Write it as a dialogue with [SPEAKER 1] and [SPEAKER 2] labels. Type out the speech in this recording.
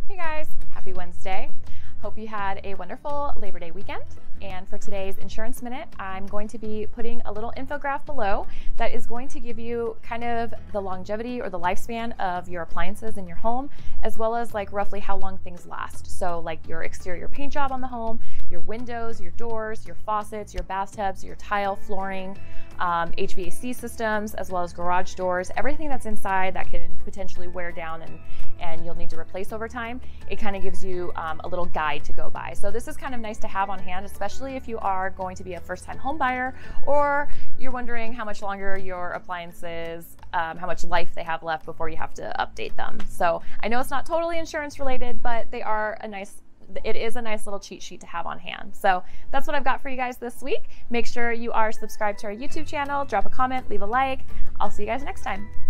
[SPEAKER 1] Hey guys, happy Wednesday. Hope you had a wonderful Labor Day weekend. And for today's Insurance Minute, I'm going to be putting a little infographic below that is going to give you kind of the longevity or the lifespan of your appliances in your home, as well as like roughly how long things last. So like your exterior paint job on the home, your windows, your doors, your faucets, your bathtubs, your tile, flooring, HVAC systems, as well as garage doors, everything that's inside that can potentially wear down and you'll need to replace over time. It kind of gives you a little guide to go by. So this is kind of nice to have on hand, especially if you are going to be a first-time home buyer or you're wondering how much longer your appliances, how much life they have left before you have to update them. So I know it's not totally insurance related, but they are it is a nice little cheat sheet to have on hand. So that's what I've got for you guys this week. Make sure you are subscribed to our YouTube channel, drop a comment, leave a like. I'll see you guys next time.